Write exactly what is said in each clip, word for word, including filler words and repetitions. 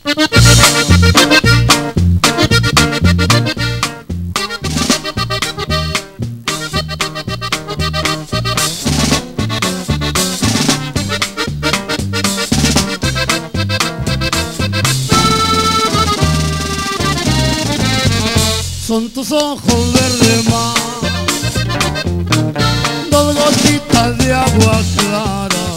Son tus ojos verde mar, dos gotitas de agua clara,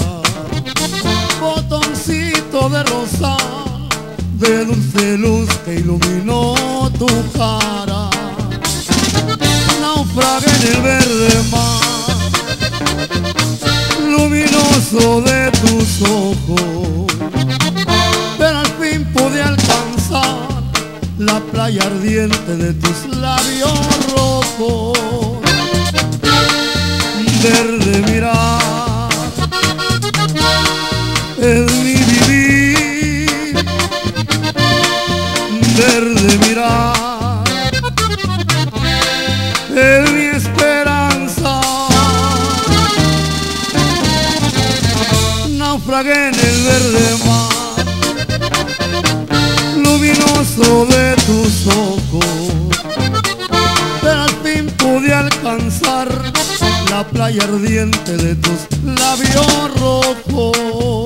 botoncito de rosal, de dulce luz que iluminó tu cara. Naufragué en el verde mar, luminoso de tus ojos, pero al fin pude alcanzar la playa ardiente de tus labios rojos. Verde mirar es mi vivir, verde mirar es mi esperanza. Naufragué en el verde mar, luminoso de tus ojos, pero al fin pude alcanzar la playa ardiente de tus labios rojos.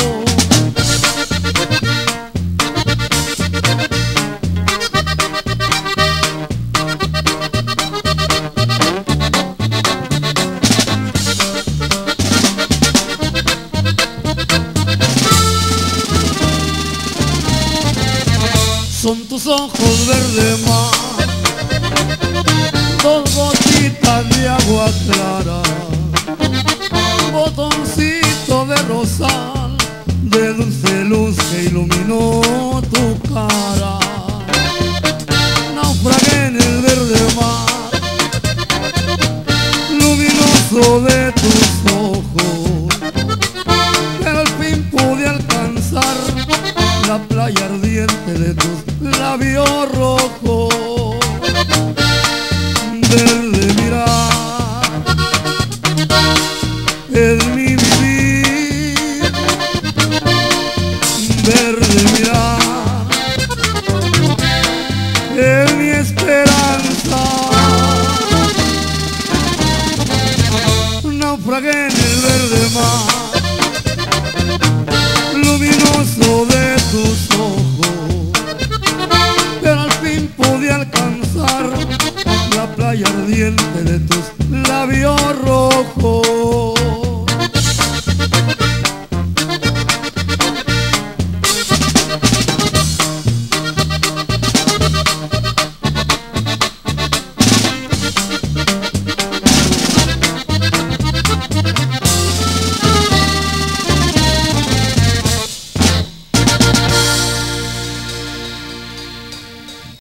Son tus ojos verde mar, dos gotitas de agua clara, botoncito de rosal, de dulce luz que iluminó tu cara. Naufragué en el verde mar, luminoso de tus ojos, pero al fin pude alcanzar la playa ardiente de tus labios rojos. De